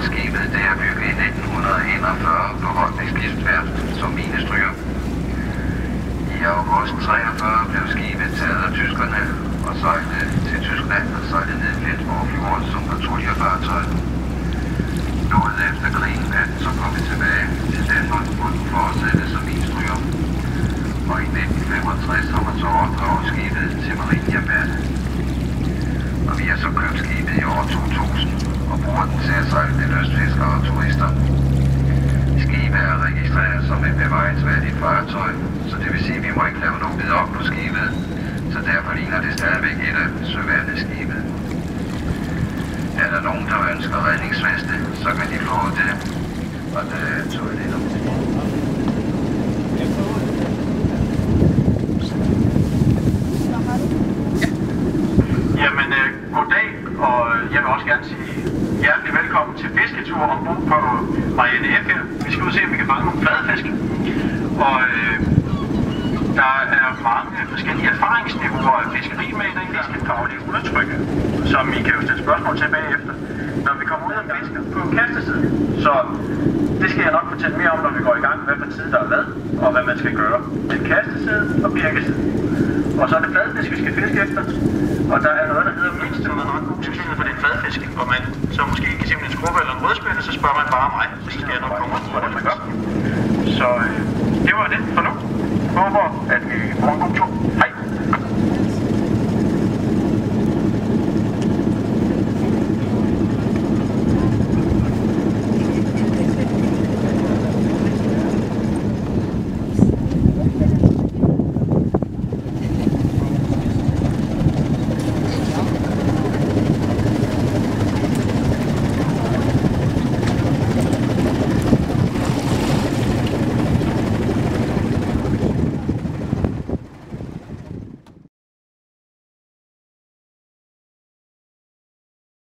skibet det er bygget i 1941 på Holbæk Skibsværft som minestryger. I august 43 blev skibet taget af tyskerne og sejlede til Tyskland og sejlede ned i Flensborg Fjord som patruljefartøj. Noget efter krigen er den så kommet tilbage til Danmark, hvor den fortsatte som minestryger. Og i 1965 har man så opdraget skibet til Marinehjemmeværnet. Og vi har så købt skibet i år 2000 og bruger den til at sejle til lystfiskere og turister. Skibet er registreret som et bevaringsværdigt fartøj, så det vil sige, at vi må ikke lave noget op på skibet, så derfor ligner det stadigvæk et af søværneskibet. Er der nogen, der ønsker redningsveste, så kan de få det, og der er toiletter. Jamen, goddag, og jeg vil også gerne sige hjertelig velkommen til fisketur ombord på Marianne F. Vi skal ud og se, om vi kan fange nogle fladfisk. Og der er mange forskellige erfaringsniveauer af fiskeri med i den fiskefaglige udtryk, som I kan jo stille spørgsmål til bagefter, når vi kommer ud og fisker på kastesiden. Så det skal jeg nok fortælle mere om, når vi går i gang, hvad for tid der er hvad, og hvad man skal gøre. Det er kasteside og birkeside. Og så er det fladfisk, vi skal fiske efter. Og der er noget, der hedder mindst, og man har ret god sandsynlighed for det er fladfisk, hvor man så måske ikke kan se en skrubbe eller en rødspænde, så spørger man bare mig, så skal jeg nok komme ud, hvordan man gør. Så det var det for nu. Jeg håber, at vi får en god tur.